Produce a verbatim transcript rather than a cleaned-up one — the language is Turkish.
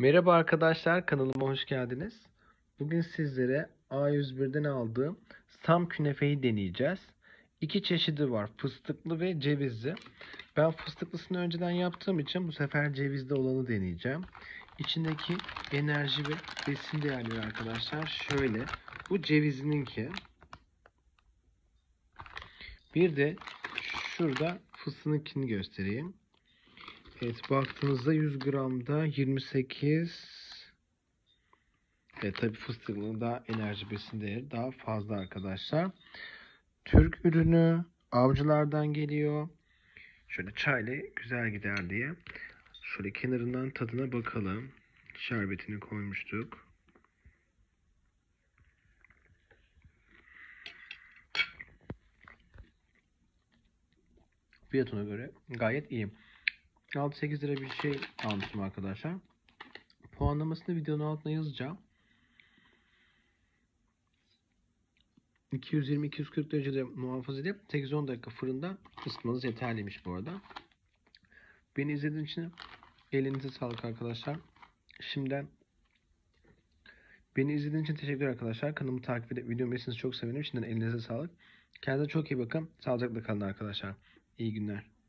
Merhaba arkadaşlar, kanalıma hoş geldiniz. Bugün sizlere A yüz birden aldığım Sam künefeyi deneyeceğiz. İki çeşidi var, fıstıklı ve cevizli. Ben fıstıklısını önceden yaptığım için bu sefer cevizli olanı deneyeceğim. İçindeki enerji ve besin değerleri arkadaşlar şöyle. Bu cevizlininki. Bir de şurada fıstığınkini göstereyim. Evet, baktığınızda yüz gramda yirmi sekiz. Ve tabi fıstığının daha enerji besin değeri daha fazla arkadaşlar. Türk ürünü, avcılardan geliyor. Şöyle çayla güzel gider diye. Şöyle kenarından tadına bakalım. Şerbetini koymuştuk. Fiyatına göre gayet iyi. altı sekiz lira bir şey almıştım arkadaşlar. Puanlamasını videonun altına yazacağım. iki yüz yirmi iki yüz kırk derecede muhafaza edip sekiz on dakika fırında ısıtmanız yeterliymiş bu arada. Beni izlediğiniz için elinize sağlık arkadaşlar. Şimdiden beni izlediğiniz için teşekkür arkadaşlar. Kanalımı takip edip videomu beğenirseniz çok sevinirim. Şimdiden elinize sağlık. Kendinize çok iyi bakın. Sağlıcakla kalın arkadaşlar. İyi günler.